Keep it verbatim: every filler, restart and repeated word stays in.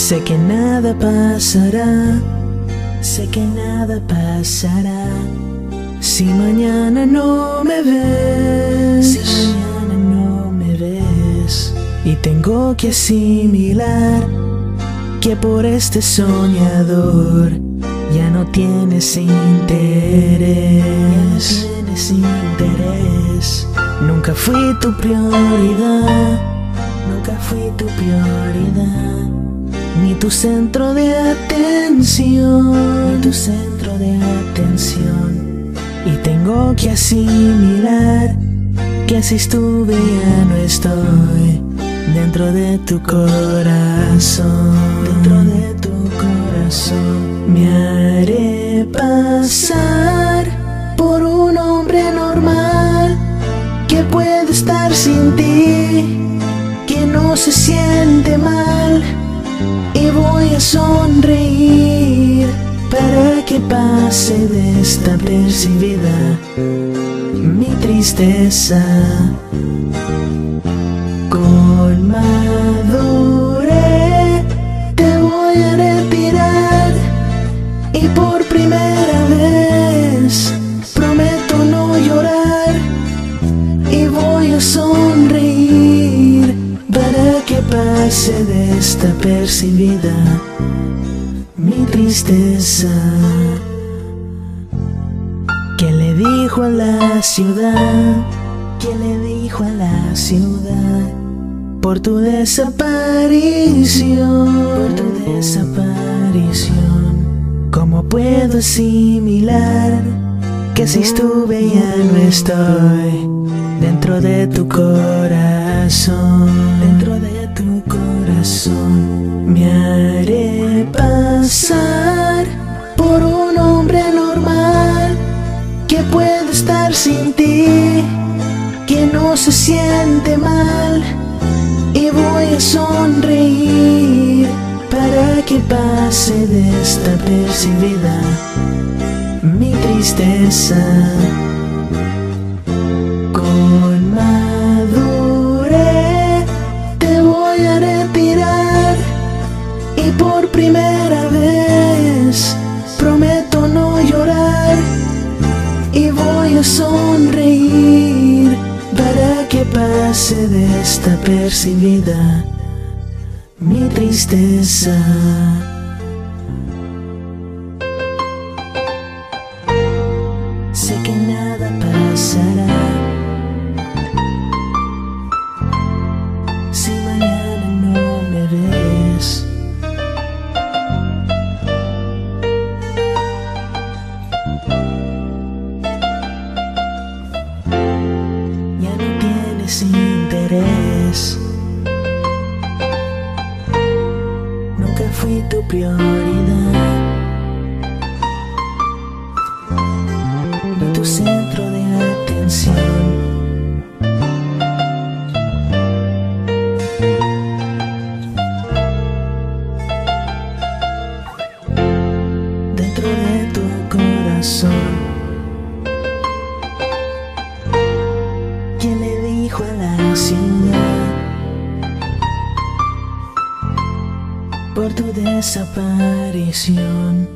Sé que nada pasará, sé que nada pasará si mañana no me ves, si mañana no me ves. Y tengo que asimilar que por este soñador ya no tienes interés, ya no tienes interés. Nunca fui tu prioridad, nunca fui tu prioridad, ni tu centro de atención, ni tu centro de atención. Y tengo que asimilar que así estuve, ya no estoy dentro de tu corazón, dentro de tu corazón. Me haré pasar por un hombre normal que puede estar sin ti, que no se siente mal, y voy a sonreír para que pase desapercibida mi tristeza. Con madurez te voy a retirar, y por primera vez prometo no llorar, y voy a sonreír para que pase desapercibida mi tristeza. ¿Qué le dijo a la ciudad? ¿Qué le dijo a la ciudad por tu desaparición? Por tu desaparición. ¿Cómo puedo asimilar que si estuve ya no estoy dentro de tu corazón, dentro de tu corazón? Me haré pasar por un hombre normal que puede estar sin ti, que no se siente mal, y voy a sonreír para que pase desapercibida mi tristeza. Con madurez te voy a retirar, y por primera vez prometo no llorar, y voy a sonreír para que pase desapercibida mi tristeza. Sé que nada pasará si mañana no me ves. Ya no tienes interés, nunca fui tu prioridad, ni tu centro de atención. Dentro de tu corazón. ¿Quién le dijo a la ciudad por tu desaparición?